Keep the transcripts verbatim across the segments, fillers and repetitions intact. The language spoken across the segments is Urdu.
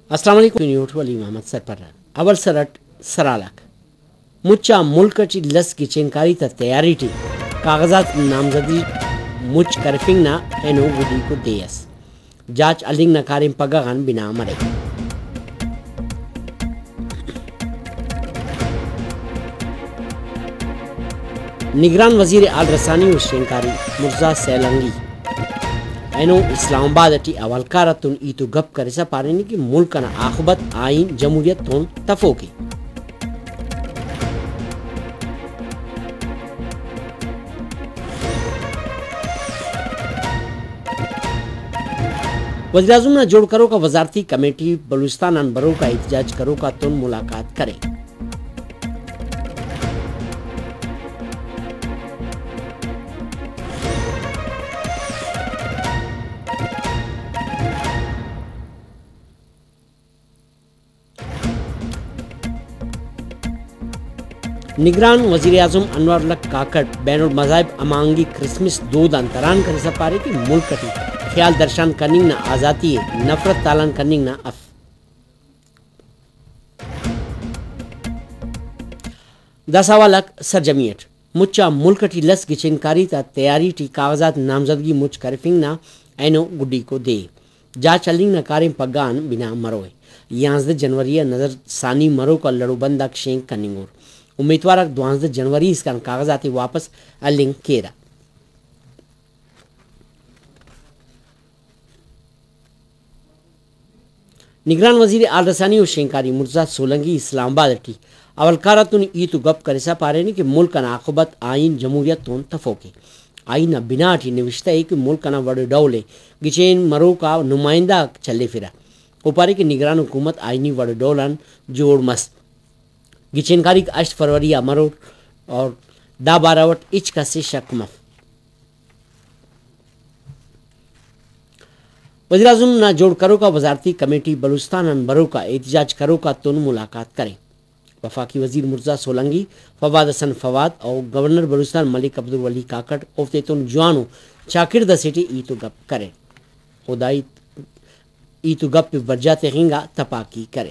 السلام علیکم نیوٹو علی محمد سرپر اول سرٹ سرالک مچا ملک چی لس کی چنکاری تا تیاری ٹی کاغذات نامزدی مچ کرفنگ نا اینو گڈی کو دیس جاچ النگ نا کاریم پگغان بنا مرے نگران وزیر آل رسانی و شنکاری مرزا سیلنگی اینو اسلام آباد ٹی اول کارتون ایتو گپ کرسا پارینی کی ملک نا آخبت آئین جمہوریت تون تفوکی وزیراعظم نہ جوڑ کرو کا وزارتی کمیٹی بلوچستان ان برو کا احتجاج کرو کا تون ملاقات کرے نگران وزیر اعظم انور الحق کاکڑ بین المذاہب امانگی کرسمس دو دانتران کر سپارے کی ملک کٹی خیال درشان کننگ نہ آزادی ہے نفرت تالان کننگ نہ اف دساوالک سرجمیٹ مچا ملک ٹی لس کی چنکاری تا تیاری ٹی کاغذات نامزدگی مچ کرفنگ نہ اینو گڈی کو دے جا چلنگ نہ کاریم پگان بنا مروے یانزدہ جنوری نظر ثانی مرو کا لڑو بندک شینک کننگور امیدوار دوانزدہ جنوری اس کا کاغذاتی واپس النگ کیرا نگران وزیر آل رسانی و شنکاری مرزا سولنگی اسلام آباد ٹی اول کارتون ایتو گپ کرسا پارینی کہ ملک نا آخبت آئین جمہوریت تون تفوکے آئین نا بنا ٹی نوشتہ ہے کہ ملک نا وڑ ڈولے گچین مرو کا نمائندہ چلے پھرا اوپارے کہ نگران حکومت آئینی وڑ ڈولن جوڑ مست گچینکاری کا اشت فروری مرو اور دا باراوٹ اچ کا سے شک مف وزیراعظم نہ جوڑ کرو کا وزارتی کمیٹی بلوچستان ان برو کا احتجاج کرو کا تون ملاقات کریں وفاقی وزیر مرزا سولنگی فواد حسن فواد اور گورنر بلوچستان ملک عبدالولی کاکڑ اوفتے تون جوانو چاکر دا سیٹی ایتو گپ کرے خدای ایتو گپ برجات غنگا تپاکی کرے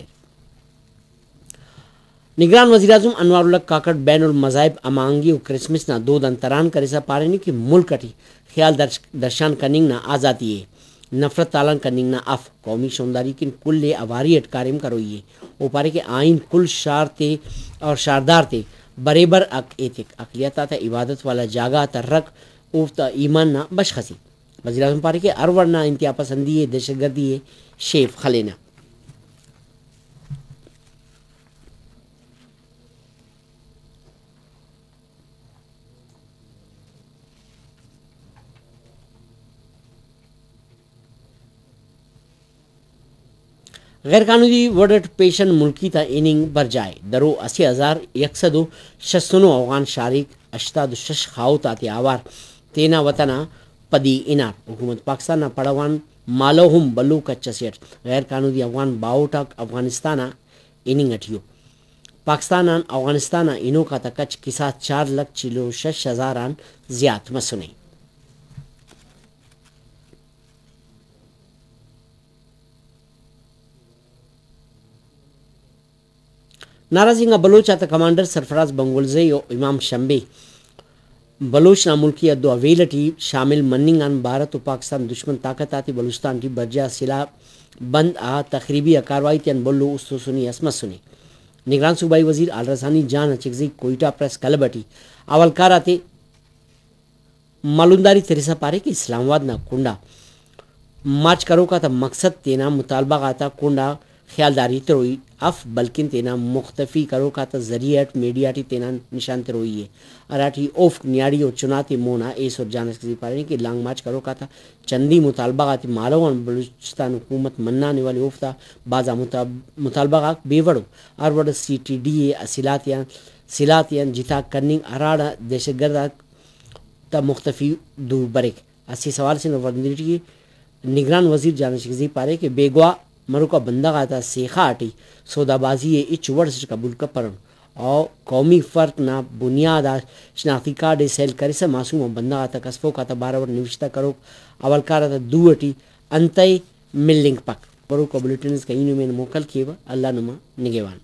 نگران وزیراعظم انوار الحق کاکڑ بین المذاہب امانگی و کرسمس نہ دو دنتران کرسا پارینی کی ملک کٹی خیال درشان کننگ نہ آزادی ہے نفرت تالان کننگ نہ اف قومی شونداری کن کل اواری اٹکاریم کروئیے اوپارے کے آئین کل شار تے اور شاردار تے برے بر اک ایتک اقلیتا تا عبادت والا جاگا ترک اوفتا ایمان نہ بشخصی وزیراعظم پارے کے ارور نہ انتہا پسندی ہے دہشت گردی ہے شیف خلینا غیر قانونی وڈٹ پیشن ملکی تا ایننگ بر جائے درو اسی ہزار یکسد شستنو افغان شارک اشتاد شش خاو تاتی آوار تینا وطنا پدی انار حکومت پاکستان نا پڑوان مالو ہم بلو کچا سیٹ غیر قانونی افغان باوٹاک افغانستانا ایننگ اٹھیو پاکستانان افغانستانا اینو کا تا کچ کسا چار لک چلو شش ہزاران زیاد مسنے ناراضی بلوچ آتا کمانڈر سرفراز بنگولزئی و امام شمبے بلوچ نا ملکی ادو اویل ٹی شامل مننگ ان بھارت و پاکستان دشمن طاقت آتی بلوچستان ٹی برجا سلا بند آ تقریبی کاروائی تین بلو استو سنی اسمت سنی نگران صوبائی وزیر آل رسانی جان چگزی کوئٹہ پریس کلب ٹی اول کار آتے معلومداری تریسا پارے کہ اسلام آباد نا کنڈا مارچ کرو کا تا مقصد تینا مطالبہ آتا کنڈا خیال داری تروئی اف بلکن تینا مختفی کرو کا تا ذریعت میڈیا ٹی تینا نشان تروئی ہے اراٹی اوف نیاڑی و چناتی مونا ایس اور جانس کسی پارے کہ لانگ مارچ کرو کا تا چندی مطالبہ آتی مالوان بلوچستان حکومت منانے والی اوفتا بازا مطالبہ آک بیوڑو اروڑ سی ٹی ڈی اے اسیلاتیان سیلاتیان جتا کرننگ اراڑا دہشت گرد تا مختفی دو بریک اسی سوال سے نوردنیٹی نگران وزیر جانس کسی پارے کہ بیگوا مرو کا بندہ آتا سیخا آٹی سودا بازی اچ ورس قبول کا پرن اور قومی فرق نہ بنیاد شناختی کارڈ سیل کرے سے معصوم و بندہ آتا کسفو کا تا بارہ ور نوشتہ کرو اول کار آتا دو اٹی انتائی ملنگ پک خبروں کو بلیٹنز کا اینو میں موکل کیے اللہ نما نگیوان.